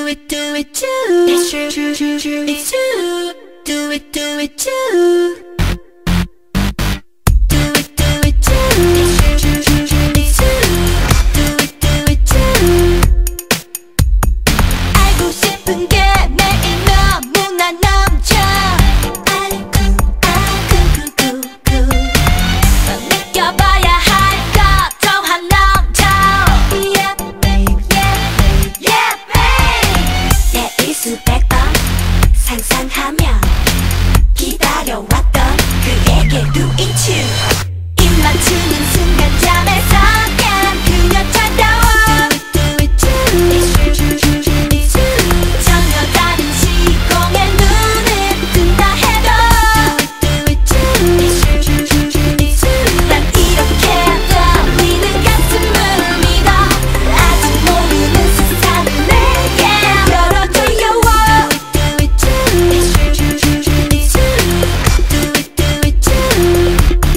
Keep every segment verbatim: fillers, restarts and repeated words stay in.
it, do it too. It's true, true, true, true. It's true. Do it, do it too. Do it, do it too. It's true, true, true, true. It's true. Do it, do it too. 알고 싶은 게 매일 너무나 넘쳐. 알고 알고 구구구. 느껴봐야 할 것 또한 넘쳐. Yeah, babe, yeah, babe, yeah, babe. 내 일수백 번 상상하며 기다려왔던 그에게 do it too. 입 맞추는 순간 잠에서 깬 그녀 찾아와. Do it, do it too. It's true, true, true, true, it's true. 전혀 다른 시공에 눈을 뜬다 해도 do it, do it too. It's true, true, true, true, it's true. 난 이렇게 떨리는 가슴을 믿어. 아직 모르는 세상을 내게 열어줘요. Do it, do it too. It's true, true, true, true, it's true. Do it, do it too.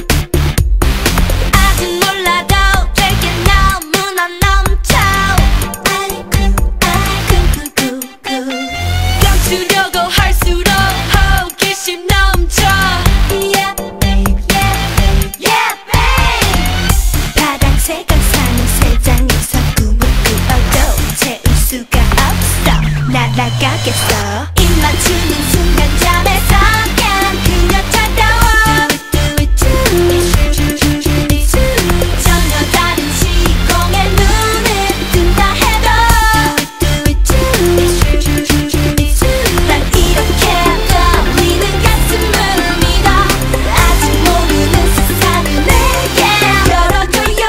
아직 몰라도 될 게 너무나 넘쳐. 알고 알고 구구구. 감추려고 할수록 호기심 넘쳐. Yeah, babe, yeah, babe, yeah, babe. 파란색 항상은 세상에서 꿈을 꾸어도 채울 수가 없어. 날아가겠어. 입 맞추는 순간 잠에서 깬 그녀 찾아와. Do it, do it too. It's true, true, true, true, it's true. 전혀 다른 시공에 눈을 뜬다 해도 do it, do it too. It's true, true, true, true, it's true. 난 이렇게 떨리는 가슴을 믿어. 아직 모르는 세상을 내게 열어줘요.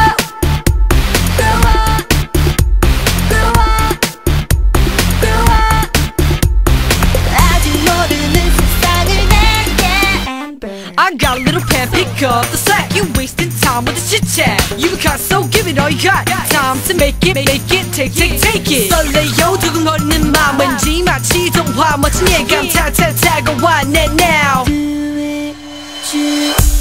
Grow up, grow up, grow up. 아직 모르는 세상을 내게 Amber. I got a little pen, pick up the slack. You wasting time with the chit chat. You got so give it all you got. Time to make it, make it, take, take, take it. 설레요 두근거리는 맘 왠지 마치 동화 멋진 예감 타타 다가와 내 now. Do it, do it.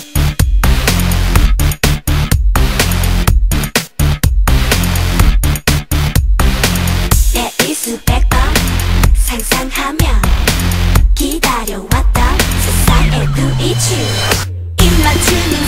내 일수백 번 상상하며 기다려왔던 세상에 do it too. 입 맞추는